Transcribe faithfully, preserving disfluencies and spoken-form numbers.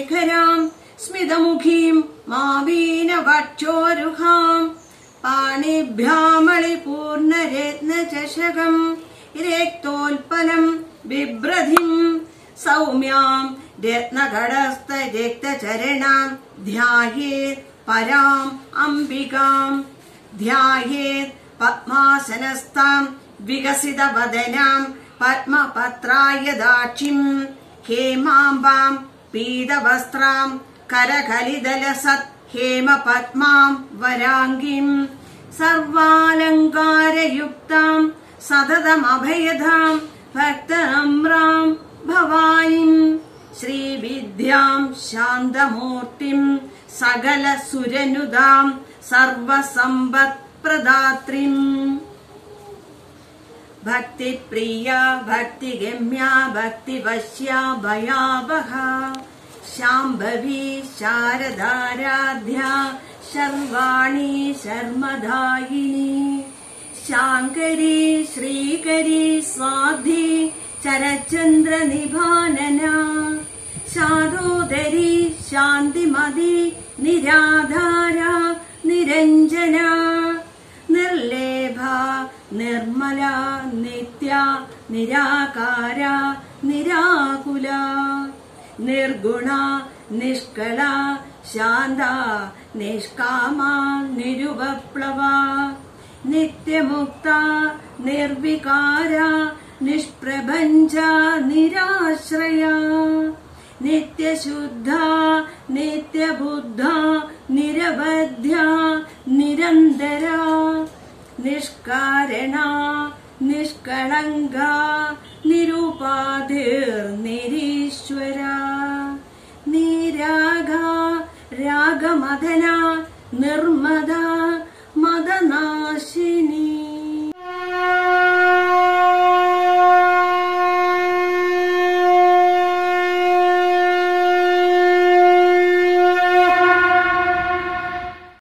ശേഖരാം സ്മിതമുഖീം മാവീനവക്ഷോരുഹാം പാണിഭ്യാമളിപൂർണരത്നചഷകം രക്തോൽപലം ബിഭ്രധിം സൗമ്യാം രത്നഘടസ്ഥരക്തചരണാം ധ്യായേത് പരാം അംബികാം ധ്യായേത് പദ്മാസനസ്ഥാം വികസിതവദനാം പദ്മപത്രായദാക്ഷിം ഹേമാംബാം പീതവസ്ത്രാം കരകലിതലസത് ഹേമപദ്മാം വരാംഗീം സർവാലങ്കാരയുക്താം സതതമഭയധാം ഭക്തനമ്രാം ഭവാനിം ശ്രീവിദ്യാം ശാന്തമൂർത്തിം സകല സുരനുദാം സർവസമ്പത്പ്രദാത്രീം ഭക്തിപ്രിയ ഭക്തിഗമ്യ ഭക്തിവശ്യ ഭയാവഹ ശാംഭവി ശാരദാരാധ്യ ശർവാണി ശർമ്മദായിനി ശാങ്കരി ശ്രീകരി സ്വാധി ചരചന്ദ്ര നിഭാനന ശാദോദരി ശാന്തിമതി നിരാധാര നിരഞ്ജന നിർലേഭ നിർമ്മല നിത്യ നിരാകാര നിരാകുല നിർഗുണ നിഷ്കള ശാന്ത നിഷ്കാമ നിരുപപ്ലവ നിത്യമുക്ത നിർവികാര നിഷ്പ്രഭഞ്ജ നിരാശ്രയ നിത്യശുദ്ധ നിത്യബുദ്ധ നിരവധ്യ നിരന്തര നിഷ്കാരണ നിഷ്കളങ്ക നിരുപാധിർനിരീശ്വര നിരാഗ രാഗമദന നിർമ്മദ